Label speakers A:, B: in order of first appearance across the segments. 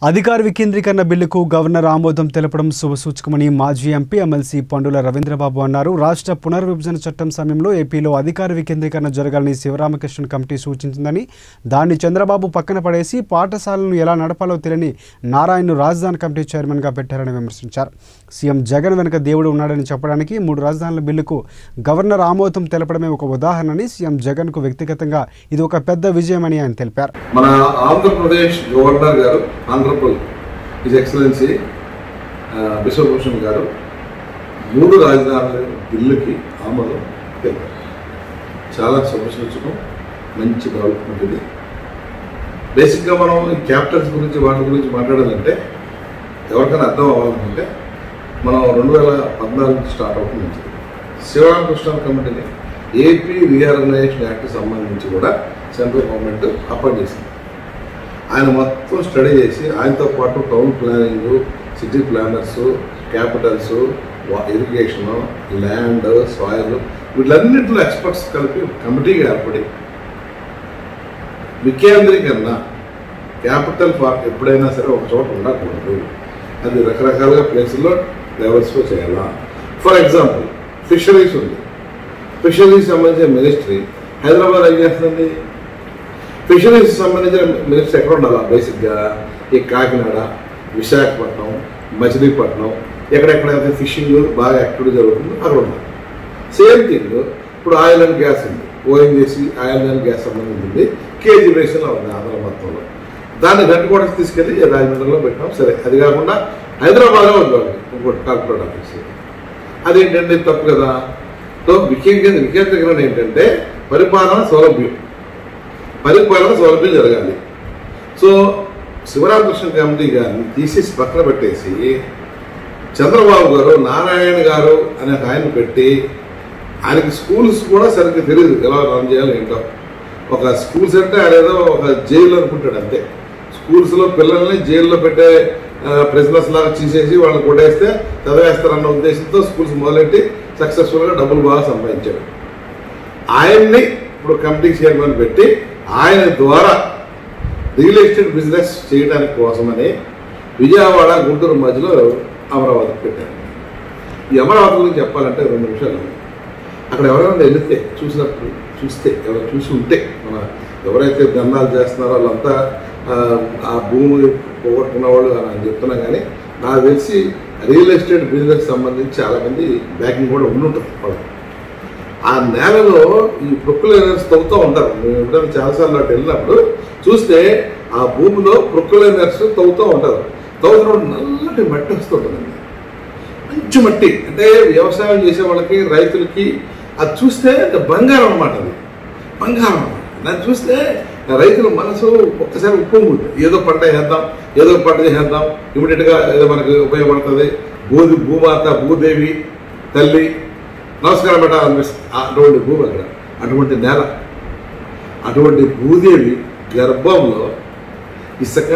A: అధికార వికేంద్రీకరణ బిల్లుకు గవర్నర్ ఆమోదం తెలపడం శుభసూచకమని మాజీ ఎంపీ ఎమ్మెల్సీ పండుల రవీంద్రబాబు అన్నారు. రాష్ట్ర పునర్విభజన చట్టం సమయంలో ఏపీలో అధికార వికేంద్రీకరణ జరగాలని శివరామకృష్ణన్ కమిటీ సూచించిందని, దాన్ని చంద్రబాబు పక్కన పడేసి పాఠశాలను ఎలా నడపాలో తెలియని నారాయణను రాజధాని కమిటీ చైర్మన్గా పెట్టారని విమర్శించారు. సీఎం జగన్ వెనుక దేవుడు ఉన్నాడని చెప్పడానికి 3 రాజధానుల బిల్లుకు గవర్నర్ ఆమోదం తెలపడమే ఒక ఉదాహరణని, సీఎం జగన్కు వ్యక్తిగతంగా ఇది ఒక పెద్ద విజయమని ఆయన తెలిపారు.
B: మన ఆంధ్రప్రదేశ్ గవర్నర్ గారు హిజ్ ఎక్సలెన్సీ బిశ్వభూషణ్ గారు 3 రాజధానుల బిల్లుకి ఆమోదం తెలిపారు. చాలా శుభసూచకం, మంచి డెవలప్మెంట్ ఇది. బేసిక్గా మనం ఈ క్యాపిటల్స్ గురించి వాటి గురించి మాట్లాడాలంటే ఎవరికైనా అర్థం అవ్వాలనుకుంటే మనం 2014 నుంచి స్టార్ట్ అవుతుంది. శివరామకృష్ణ కమిటీని ఏపీ రీఆర్గనైజేషన్ యాక్ట్ సంబంధించి కూడా సెంట్రల్ గవర్నమెంట్ అపాయింట్ చేసింది. ఆయన మొత్తం స్టడీ చేసి ఆయనతో పాటు town planning, city planners, capitals, irrigation, land, soil వీటిలన్నింటిలో ఎక్స్పర్ట్స్ కలిపి కమిటీగా ఏర్పడి వికేంద్రీకరణ క్యాపిటల్ పార్క్ ఎప్పుడైనా సరే ఒక చోట ఉండకూడదు, అది రకరకాలుగా ప్లేసుల్లో డైవర్సిఫై చేయాలా. ఫర్ ఎగ్జాంపుల్ ఫిషరీస్ ఉంది. ఫిషరీస్ సంబంధించిన మినిస్ట్రీ హైదరాబాద్ ఏం చేస్తుంది? ఫిషరీస్ సంబంధించిన మినిస్టర్ ఎక్కడ ఉండాలా? బేసిక్గా ఈ కాకినాడ, విశాఖపట్నం, మచిలీపట్నం ఎక్కడెక్కడైతే ఫిషింగ్ బాగా యాక్టివిటీ జరుగుతుందో అక్కడ ఉండాలి. సేమ్ థింగ్ ఇప్పుడు ఆయిల్ అండ్ గ్యాస్ ఉంది. ఓఎన్జీసీ ఆయిల్ అండ్ గ్యాస్ సంబంధించింది కేజీ బేసిన్లో ఉంది ఆంధ్ర మొత్తంలో. దాన్ని గట్టుకోవడానికి తీసుకెళ్ళి రాజమండ్రిలో పెట్టాం. సరే, అది కాకుండా హైదరాబాద్లో ఉండాలి ఇంకోటి కార్పొరేట్ ఆఫీస్. అదేంటంటే తప్పు కదా. సో వికేంద్రీకరణ ఏంటంటే పరిపాలన సౌలభ్యం జరగాలి. సో శివరామకృష్ణ కమిటీ గారిని తీసేసి పక్కన పెట్టేసి చంద్రబాబు గారు, నారాయణ గారు అనే ఆయన పెట్టి, ఆయనకి స్కూల్స్ కూడా సరిగ్గా తెలియదు ఎలా రన్ చేయాలి ఏంటో. ఒక స్కూల్స్ అంటే ఆయన ఏదో ఒక జైలు అనుకుంటాడు అంతే. స్కూల్స్లో పిల్లల్ని జైల్లో పెట్టే ప్రిజనర్స్ లాగా తీసేసి వాళ్ళని కొట్టేస్తే చదివేస్తారన్న ఉద్దేశంతో స్కూల్స్ మొదలెట్టి సక్సెస్ఫుల్గా డబ్బులు బాగా సంపాదించాడు. ఆయన్ని ఇప్పుడు కమిటీ చైర్మన్ పెట్టి ఆయన ద్వారా రియల్ ఎస్టేట్ బిజినెస్ చేయడానికి కోసమని విజయవాడ, గుంటూరు మధ్యలో అమరావతి పెట్టారు. ఈ అమరావతి గురించి చెప్పాలంటే 2 నిమిషాలు. అక్కడ ఎవరైనా వెళితే చూస్తే ఎవరు చూసి ఉంటే మన ఎవరైతే దండాలు చేస్తున్నారో వాళ్ళంతా ఆ భూమి పోగొట్టుకున్న వాళ్ళు అని చెప్తున్నా. కానీ నాకు తెలిసి రియల్ ఎస్టేట్ బిజినెస్ సంబంధించి చాలామంది బ్యాకింగ్ కూడా ఉండుంటుంది వాళ్ళు. ఆ నేలలో ఈ ప్రొక్యులైనర్స్ తవ్వుతూ ఉంటారు. మేము ఎప్పుడైనా చాలాసార్లు అటు వెళ్ళినప్పుడు చూస్తే ఆ భూమిలో ప్రొక్యులైనర్స్ తవ్వుతూ ఉంటారు. తవ్వుతున్నప్పుడు నల్లటి మట్టి వస్తుంటుందండి, మంచి మట్టి. అంటే వ్యవసాయం చేసే వాళ్ళకి, రైతులకి అది చూస్తే బంగారం అన్నమాట. అది బంగారం అన్నమాట. దాన్ని చూస్తే రైతుల మనసు ఒక్కసారి ఉప్పొంగుతుంది. ఏదో పంట చేద్దాం, ఏదో పంట చేద్దాం, ఇమీడియట్గా ఏదో మనకు ఉపయోగపడుతుంది. భూమాత, భూదేవి తల్లి నమస్కారం పెట్టాలి అనిపిస్తుంది. అటువంటి భూమి అక్కడ, అటువంటి నేల, అటువంటి భూదేవి గర్భంలో ఇసుక,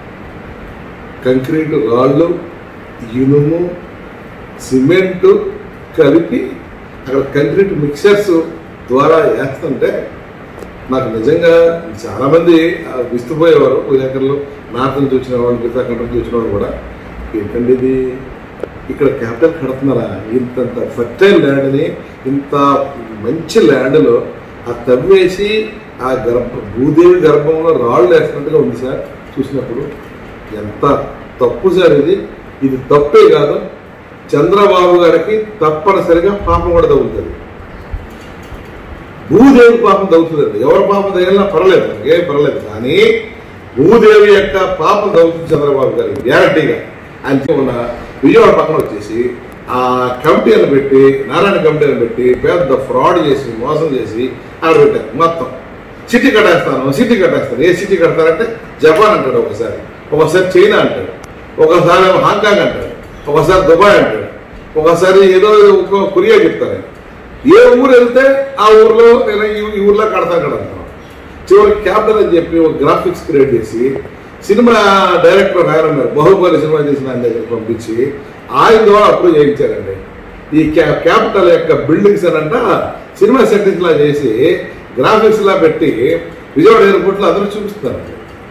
B: కంక్రీటు రాళ్ళు, ఇనుము, సిమెంటు కలిపి అక్కడ కంక్రీట్ మిక్సర్స్ ద్వారా వేస్తుంటే నాకు నిజంగా చాలామంది విస్తుపోయేవారు. విలేకరులు నార్త్ నుంచి వచ్చిన వాళ్ళు, మిగతా కంట్రీ నుంచి వచ్చిన వాళ్ళు కూడా ఏంటండి ఇది, ఇక్కడ క్యాపిటల్ కడుతున్నారా? ఇంతంత ఫర్టైల్ ల్యాండ్ని, ఇంత మంచి ల్యాండ్లో ఆ తవ్వేసి ఆ భూదేవి గర్భంలో రాళ్ళు వేస్తున్నట్టుగా ఉంది సార్. చూసినప్పుడు ఎంత తప్పు సార్ ఇది తప్పే కాదు, చంద్రబాబు గారికి తప్పనిసరిగా పాపం కూడా తగులుతుంది. భూదేవి పాపం తగులుతుందండి. ఎవరి పాపం తగిలినా పర్లేదు, ఏం పర్లేదు. కానీ భూదేవి యొక్క పాపం తగులుతుంది చంద్రబాబు గారికి గ్యారంటీగా. ఆయన ఉన్న విజయవాడ పక్కన వచ్చేసి ఆ కమిటీలను పెట్టి, నారాయణ కమిటీలను పెట్టి పెద్ద ఫ్రాడ్ చేసి, మోసం చేసి అక్కడ పెట్టారు. మొత్తం సిటీ కట్టేస్తాను. ఏ సిటీ కడతారంటే జపాన్ అంటాడు, ఒకసారి చైనా అంటాడు, ఒకసారి హాంకాంగ్ అంటాడు, ఒకసారి దుబాయ్ అంటాడు, ఒకసారి ఏదో కొరియా చెప్తారు. ఏ ఊరు వెళ్తే ఆ ఊర్లో నేను ఈ ఊర్లో కడతాను అంటాను. చివరికి క్యాపిటల్ అని చెప్పి ఒక గ్రాఫిక్స్ క్రియేట్ చేసి సినిమా డైరెక్టర్ ఆయన ఉన్నారు, బాహుబలి సినిమా చేసిన ఆయన దగ్గర పంపించి ఆయన ద్వారా అప్రూవ్ చేయించారండి. ఈ క్యాపిటల్ యొక్క బిల్డింగ్స్ అనంట సినిమా సెట్టింగ్స్ లా చేసి గ్రాఫిక్స్ లా పెట్టి విజయవాడ ఎయిర్పోర్ట్లో అందరూ చూపిస్తారండి.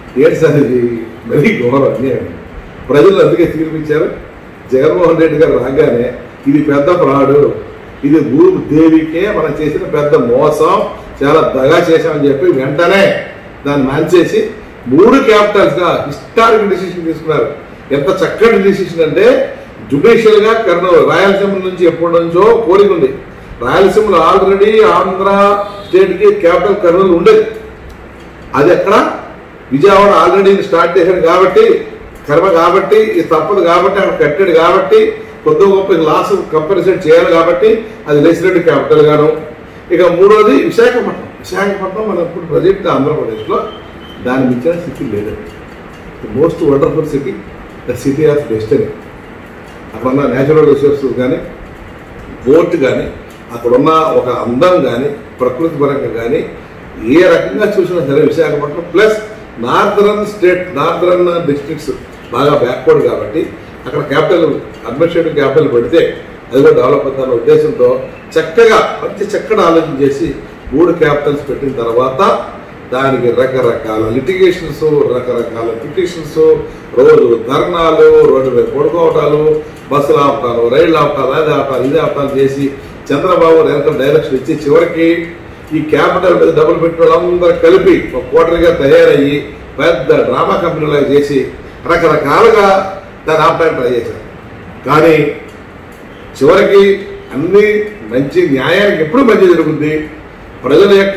B: ఏంటి సార్ ఇది మరీ ఘోరం అన్యాయం. ప్రజలు అందుకే తీర్పిచ్చారు. జగన్మోహన్ రెడ్డి గారు రాగానే ఇది పెద్ద ఫ్రాడు, ఇది భూదేవికే మనం చేసిన పెద్ద మోసం, చాలా దగా చేశామని చెప్పి వెంటనే దాన్ని మాన్చేసి 3 క్యాపిటల్స్గా హిస్టారిక్ డిసిషన్ తీసుకున్నారు. ఎంత చక్కటి డిసిషన్ అంటే జ్యుడిషియల్గా కర్నూలు రాయలసీమ నుంచి ఎప్పటి నుంచో కోరిక ఉంది. రాయలసీమలో ఆల్రెడీ ఆంధ్ర స్టేట్కి క్యాపిటల్ కర్నూలు ఉండేది. అది ఎక్కడ విజయవాడ ఆల్రెడీ స్టార్ట్ చేశాడు కాబట్టి కర్మ కాబట్టి ఇది తప్పదు కాబట్టి అక్కడ కట్టాడు కాబట్టి కొద్ది గొప్ప లాస్ కంపెన్సేట్ చేయాలి కాబట్టి అది లెజిస్లేటివ్ క్యాపిటల్ గాను. ఇక మూడోది విశాఖపట్నం మన ఇప్పుడు ప్రజెంట్ ఆంధ్రప్రదేశ్లో దాని మించిన సిటీ లేదు. Most wonderful city, the city of destiny. అక్కడున్న న్యాచురల్ రిసోర్సెస్ కానీ, పోర్ట్ కానీ, అక్కడున్న ఒక అందం కానీ, ప్రకృతి పరంగా కానీ ఏ రకంగా చూసినా సరే విశాఖపట్నం ప్లస్ నార్దరన్ డిస్ట్రిక్ట్స్ బాగా బ్యాక్వర్డ్ కాబట్టి అక్కడ క్యాపిటల్ అడ్మినిస్ట్రేటివ్ క్యాపిటల్ పెడితే అది కూడా డెవలప్ అవుతున్న ఉద్దేశంతో చక్కటి ఆలోచన చేసి 3 క్యాపిటల్స్ పెట్టిన తర్వాత దానికి రకరకాల లిటిగేషన్స్, రకరకాల పిటిషన్స్, రోజు ధర్నాలు, రోడ్డు మీద పడుకోవటాలు, బస్సులు ఆపటాలు, రైళ్లు ఆపటాలు, అది ఆపటాలు, ఇది ఆపటాలు చేసి చంద్రబాబు డైరెక్షన్ ఇచ్చి చివరికి ఈ క్యాపిటల్ మీద డబ్బులు పెట్టిన వాళ్ళందరూ కలిపి ఒక కోటరీగా తయారయ్యి పెద్ద డ్రామా కంపెనీలాగా చేసి రకరకాలుగా దాన్ని ఆపడానికి ట్రై చేశారు. కానీ చివరికి అన్ని మంచి న్యాయానికి ఎప్పుడు మంచి జరుగుతుంది. ప్రజల యొక్క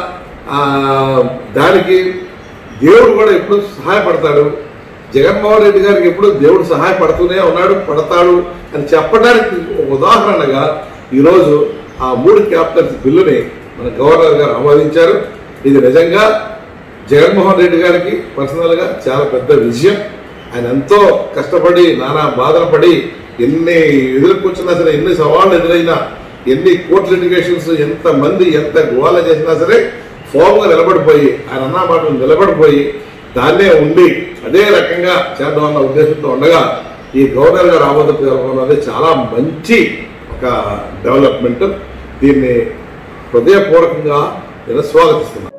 B: దానికి దేవుడు కూడా ఎప్పుడు సహాయపడతాడు. జగన్మోహన్ రెడ్డి గారికి ఎప్పుడు దేవుడు సహాయపడుతూనే ఉన్నాడు, పడతాడు అని చెప్పడానికి ఒక ఉదాహరణగా ఈరోజు ఆ 3 క్యాపిటల్స్ బిల్లుని మన గవర్నర్ గారు ఆమోదించారు. ఇది నిజంగా జగన్మోహన్ రెడ్డి గారికి పర్సనల్గా చాలా పెద్ద విజయం. ఆయన ఎంతో కష్టపడి నానా బాధలు పడి ఎన్ని ఎదుర్కొచ్చినా సరే, ఎన్ని సవాళ్ళు ఎదురైనా, ఎన్ని కోర్టు లిటిగేషన్స్, ఎంతమంది ఎంత గోల చేసినా సరే ఫోమ్గా నిలబడిపోయి ఆయన అన్న మాట నిలబడిపోయి దాన్నే ఉండి అదే రకంగా చేద్దామన్న ఉద్దేశంతో ఉండగా ఈ గవర్నర్ గారు ఆమోదం తెలపడం చాలా మంచి ఒక డెవలప్మెంట్. దీన్ని హృదయపూర్వకంగా నేను స్వాగతిస్తున్నాను.